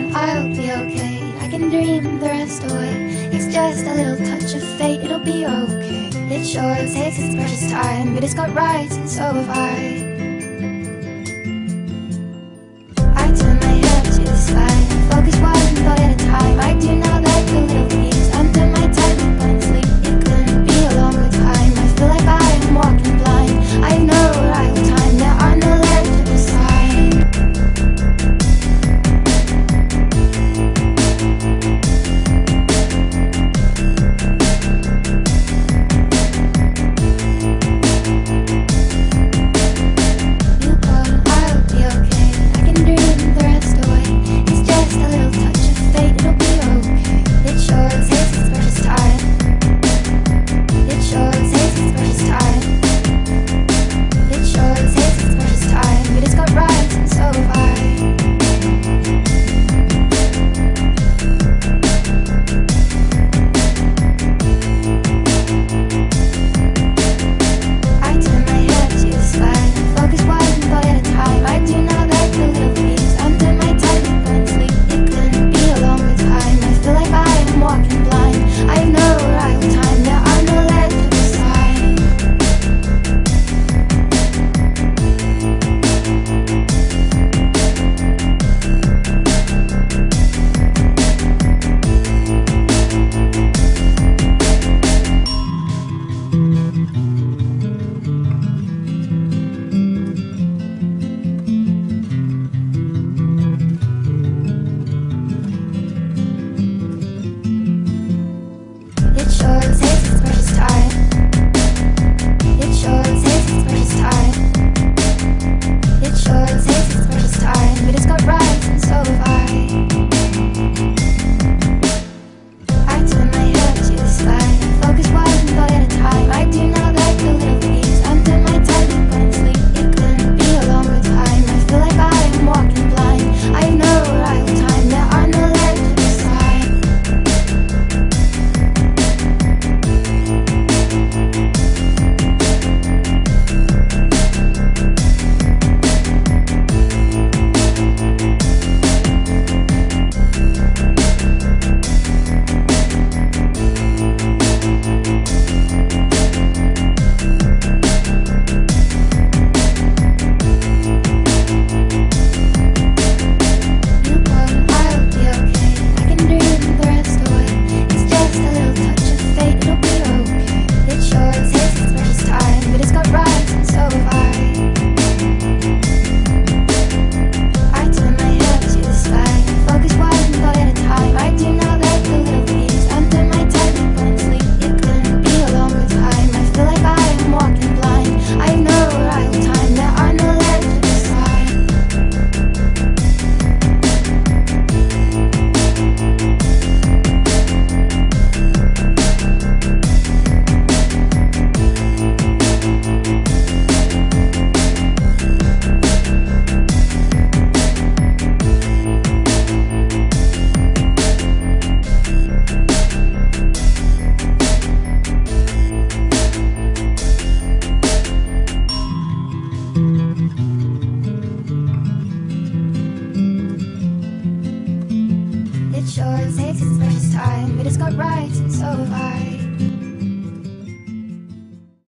I'll be okay. I can dream the rest away. It's just a little touch of fate, it'll be okay. It sure takes its precious time, but it's got rights and so have I. I turn my head to the sky, focus one thought at a time. I do know that the little piece under my tongue will find sleep. It couldn't be a longer time. I feel like I am walking blind. I have no arrival time, there are no legible signs. It sure takes its precious time, but it's got rights and so have I.